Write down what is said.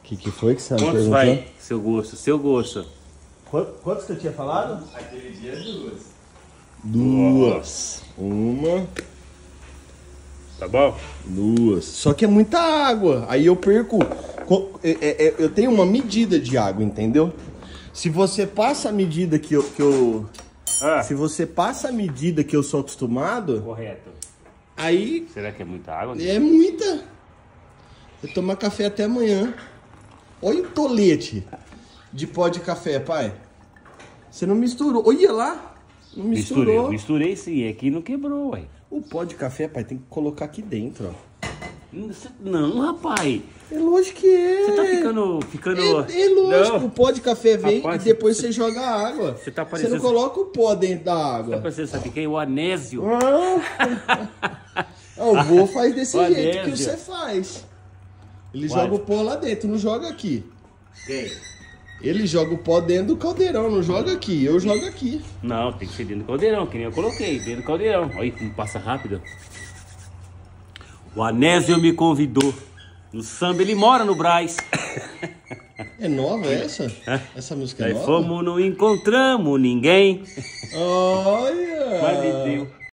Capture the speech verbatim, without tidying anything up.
que, que foi que você Quantos perguntou? vai? Seu gosto, seu gosto. Quantos que eu tinha falado? Aquele dia, duas. Duas. Uma, Tá bom? duas. Só que é muita água. Aí eu perco. co- é- é- é- Eu tenho uma medida de água, entendeu? Se você passa a medida que eu. Que eu Ah, se você passa a medida que eu sou acostumado, correto. aí Será que é muita água? é muita. Eu tomar café até amanhã. Olha o tolete de pó de café, pai. Você não misturou. Olha lá. Não Misturei, misturou. misturei sim, aqui não quebrou, ué. O pó de café, pai, tem que colocar aqui dentro, ó. Não, você- Não, rapaz. É lógico que é. Você tá ficando. ficando... É, é lógico, Não. o pó de café vem Rapaz, e depois você- você joga a água. Você tá Você parecendo- não coloca o pó dentro da água. Tá parecendo, sabe quem? O anésio. Ah, o vô faz desse O jeito que anésio. você faz. Ele Vai. joga o pó lá dentro, não joga aqui. Quem? Ele joga o pó dentro do caldeirão, não joga aqui. Eu jogo aqui. Não, tem que ser dentro do caldeirão, que nem eu coloquei, dentro do caldeirão. Olha como passa rápido. O Anésio me convidou. No samba ele mora no Brás. É nova essa? Essa música é Aí nova? fomos, não encontramos ninguém. Olha! Mas me deu.